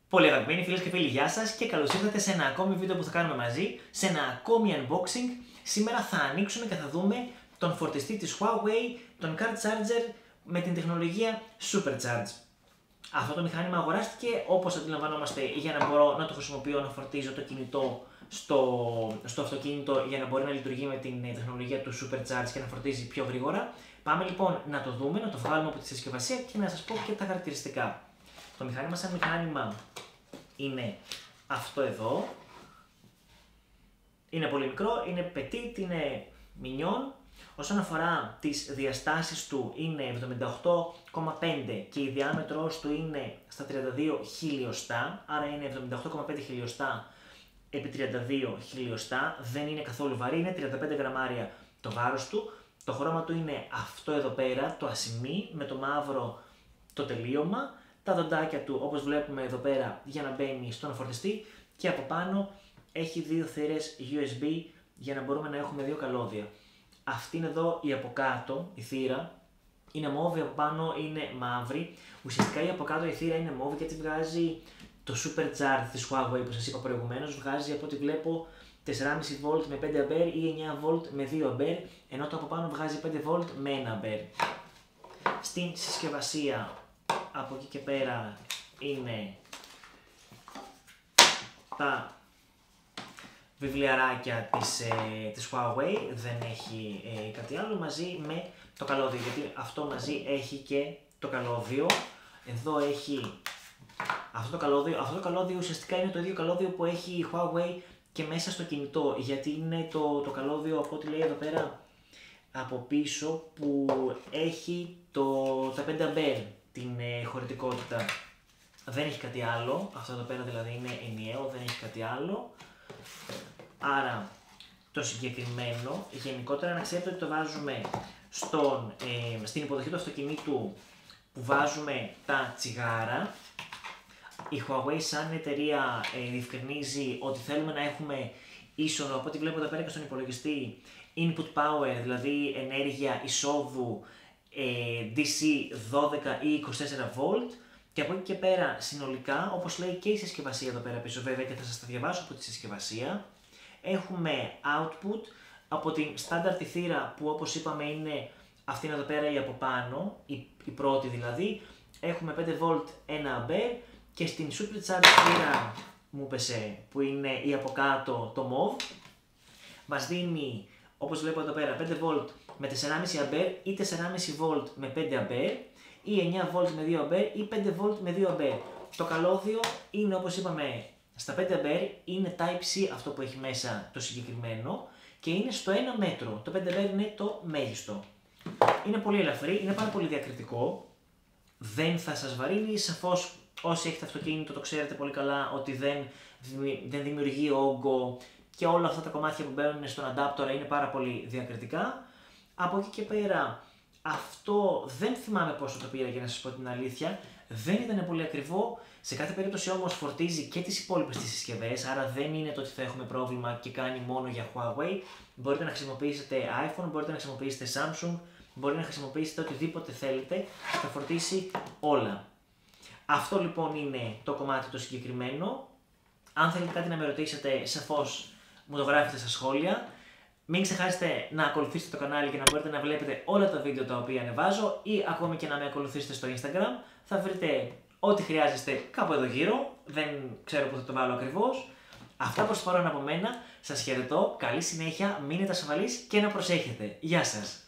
Πολύ αγαπημένοι φίλες και φίλοι, γεια σας και καλώς ήρθατε σε ένα ακόμη βίντεο που θα κάνουμε μαζί, σε ένα ακόμη unboxing. Σήμερα θα ανοίξουμε και θα δούμε τον φορτιστή της Huawei, τον Car Charger με την τεχνολογία Supercharge. Αυτό το μηχάνημα αγοράστηκε, όπως αντιλαμβανόμαστε, για να μπορώ να το χρησιμοποιώ, να φορτίζω το κινητό στο αυτοκίνητο για να μπορεί να λειτουργεί με την τεχνολογία του Supercharge και να φορτίζει πιο γρήγορα. Πάμε λοιπόν να το δούμε, να το βγάλουμε από τη συσκευασία και να σας πω και τα χαρακτηριστικά. Το μηχάνημα σαν μηχάνημα είναι αυτό εδώ. Είναι πολύ μικρό, είναι petit, είναι mignon. Όσον αφορά τις διαστάσεις του είναι 78,5 και η διάμετρος του είναι στα 32 χιλιοστά, άρα είναι 78,5 χιλιοστά επί 32 χιλιοστά, δεν είναι καθόλου βαρύ, είναι 35 γραμμάρια το βάρος του. Το χρώμα του είναι αυτό εδώ πέρα, το ασημί με το μαύρο το τελείωμα. Τα δοντάκια του, όπως βλέπουμε εδώ πέρα, για να μπαίνει στον φορτιστή και από πάνω έχει δύο θύρες USB για να μπορούμε να έχουμε δύο καλώδια. Αυτή είναι εδώ η από κάτω, η θύρα, είναι μόβη, από πάνω είναι μαύρη. Ουσιαστικά η από κάτω η θύρα είναι μόβη γιατί βγάζει το Supercharge της Huawei που σας είπα προηγουμένως. Βγάζει από ό,τι βλέπω 4,5V με 5A ή 9V με 2A, ενώ το από πάνω βγάζει 5V με 1A. Στην συσκευασία από εκεί και πέρα είναι τα βιβλιαράκια της Huawei, δεν έχει κάτι άλλο, μαζί με το καλώδιο, γιατί αυτό μαζί έχει και το καλώδιο. Εδώ έχει αυτό το καλώδιο ουσιαστικά είναι το ίδιο καλώδιο που έχει η Huawei και μέσα στο κινητό, γιατί είναι το καλώδιο από ό,τι λέει εδώ πέρα από πίσω που έχει τα 5A την χωρητικότητα. Δεν έχει κάτι άλλο, αυτό εδώ πέρα δηλαδή είναι ενιαίο, δεν έχει κάτι άλλο. Άρα το συγκεκριμένο, γενικότερα να ξέρετε ότι το βάζουμε στην υποδοχή του αυτοκινήτου που βάζουμε τα τσιγάρα. Η Huawei σαν εταιρεία διευκρινίζει ότι θέλουμε να έχουμε ίσονο, από ό,τι βλέπω εδώ πέρα και στον υπολογιστή, input power, δηλαδή ενέργεια εισόδου DC 12 ή 24V, και από εκεί και πέρα συνολικά, όπως λέει και η συσκευασία εδώ πέρα πίσω βέβαια και θα σας τα διαβάσω από τη συσκευασία, έχουμε output από την standard θύρα που όπως είπαμε είναι αυτή εδώ πέρα η από πάνω, η πρώτη δηλαδή, έχουμε 5V 1A και στην Supercharge θύρα μου πέσε που είναι η από κάτω το MOV, μας δίνει όπως βλέπω εδώ πέρα 5V με 4,5A ή 4,5V με 5A ή 9V με 2A ή 5V με 2A. Το καλώδιο είναι όπως είπαμε στα 5A, είναι Type-C αυτό που έχει μέσα το συγκεκριμένο και είναι στο 1 μέτρο. Το 5A είναι το μέγιστο. Είναι πολύ ελαφρύ, είναι πάρα πολύ διακριτικό, δεν θα σας βαρύνει, σαφώς όσοι έχετε αυτοκίνητο το ξέρετε πολύ καλά ότι δεν δημιουργεί όγκο και όλα αυτά τα κομμάτια που μπαίνουν στον adapter είναι πάρα πολύ διακριτικά. Από εκεί και πέρα αυτό δεν θυμάμαι πόσο το πήρα για να σας πω την αλήθεια, δεν ήταν πολύ ακριβό. Σε κάθε περίπτωση όμως φορτίζει και τις υπόλοιπες τις συσκευές, άρα δεν είναι το ότι θα έχουμε πρόβλημα και κάνει μόνο για Huawei. Μπορείτε να χρησιμοποιήσετε iPhone, μπορείτε να χρησιμοποιήσετε Samsung, μπορείτε να χρησιμοποιήσετε οτιδήποτε θέλετε, θα φορτίσει όλα. Αυτό λοιπόν είναι το κομμάτι το συγκεκριμένο. Αν θέλετε κάτι να με ρωτήσετε, σαφώς μου το γράφετε στα σχόλια. Μην ξεχάσετε να ακολουθήσετε το κανάλι για να μπορείτε να βλέπετε όλα τα βίντεο τα οποία ανεβάζω ή ακόμη και να με ακολουθήσετε στο Instagram. Θα βρείτε ό,τι χρειάζεστε κάπου εδώ γύρω, δεν ξέρω που θα το βάλω ακριβώς. Αυτά προς το παρόν από μένα, σας χαιρετώ, καλή συνέχεια, μείνετε ασφαλείς και να προσέχετε. Γεια σας!